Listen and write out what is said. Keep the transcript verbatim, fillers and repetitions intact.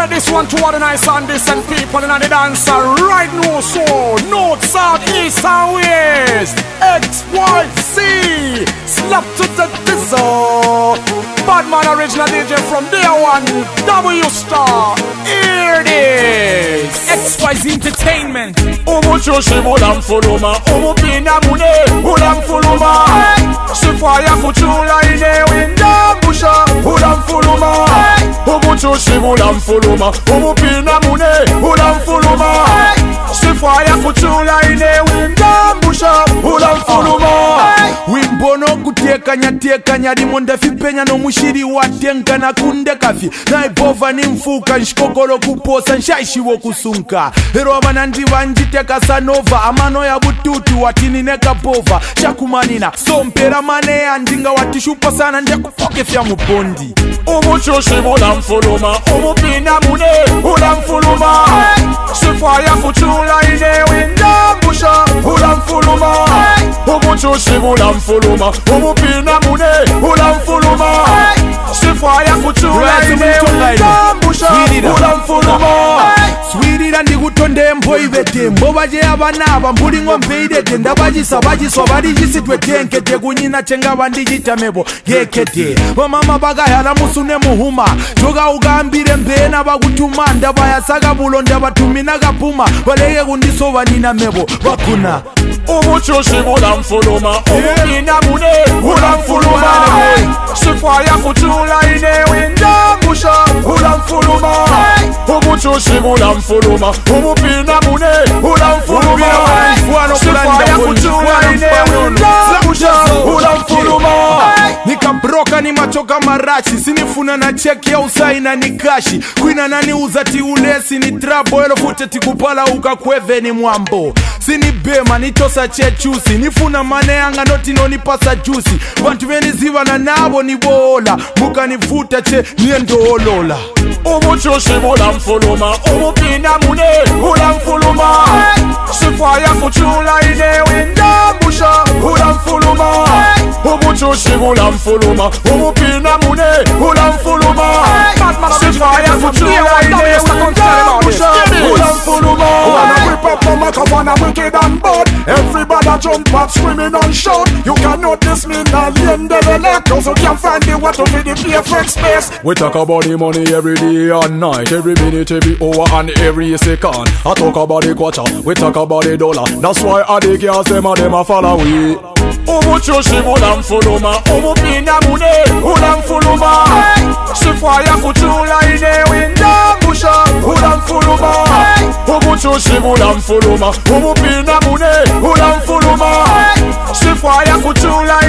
Dedicate this one to all the nice and decent people in the dancer right now, so north, south, east and west. X, Y, Z, slap to the dizzle. Badman original D J from day one, W Star. Here it is, X Y Z Entertainment. Umu chushi mulam fuluma, umu pina mune, ulam fuluma. Sifaya kuchula ine winda busha, ulam fuluma. Umu chushi mulam fuluma, umu pina mune, ulam fuluma. Sifaya kuchula ine winda busha, ulam fuluma. Wimbono kutekanya tekanya limonda fipenya no mushiri watenka na kunde kafi. Na ibova ni mfuka nshikokolo kuposa nshaishi wokusunka. Hero abanandi banjiteka sanova amano ya bututu watini neka bova. Shakumanina sompera mane andinga watishupa sana ndia kufoke fya mubondi. Umu chushi mulam fuluma, umu pina mune ulam fuluma. Sifaya kuchula ine winda busha ulam fuluma. Umu chushi mulam fuluma, umu pina mune ulam fuluma. Sifaya kuchula ine winda busha ulam fuluma. Swirira ndi kutonde mboyi vete mboba je abanaba mbuli ngombe idete ndabajisa bajiswa balijisitwe tenkete kunyina chenga bandijita mebo gekete mama bagayala musune muhuma joga ugambire mbena bakutuma ndabayasaka bulonda batumina kapuma baleke kundisoba nina mebo bakuna umuchushi mulam fuluma umupina mune ulam fuluma. Sifaya kuchula ine winda busha ulam fuluma. Umuchushi mulam fuluma, umupina mune ulam fuluma. Sifaya kuchula ine winda busha ulam fuluma. Nikabroka ni machoka marachi, sinifuna na cheki ya usaina ni kashi. Kuina nani uzati ulesi ni trabo elo fute tikupala ukakweve ni mwambo. Sini bema nitosa chechusi, nifuna mane anga noti no nipasa juicy. Bantu veni ziva na nabo ni bola, muka nifuta che niendo olola. Umu chushi mulam fuluma, umu pina mune ulam fuluma. Sifaya kuchula ine winda busha ulam fuluma. Umu chushi mulam fuluma, umu pina mune ulam fuluma. Sifaya kuchula ine winda busha ulam fuluma. Wanna rip up the mic, I wanna wicked and bad. Everybody jump up, screaming and shout. You cannot diss me, not in the lake, cause you can't find the water for the perfect space. We talk about the money every day and night, every minute, every hour and every second. I talk about the kwacha, we talk about the dollar. That's why I the girls them and them a follow we. Umu chushi mulam fuluma, umu pina mune ulam fuluma. Sifaya kuchula ine winda busha ulam fuluma. Umu chushi mulam fuluma, umu pina mune ulam fuluma. Sifaya kuchula